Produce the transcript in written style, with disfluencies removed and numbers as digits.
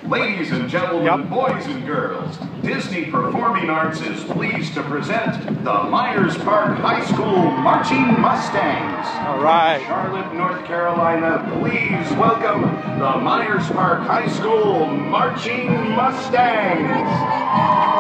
Ladies and gentlemen, boys and girls, Disney Performing Arts is pleased to present the Myers Park High School Marching Mustangs. All right. Charlotte, North Carolina, please welcome the Myers Park High School Marching Mustangs.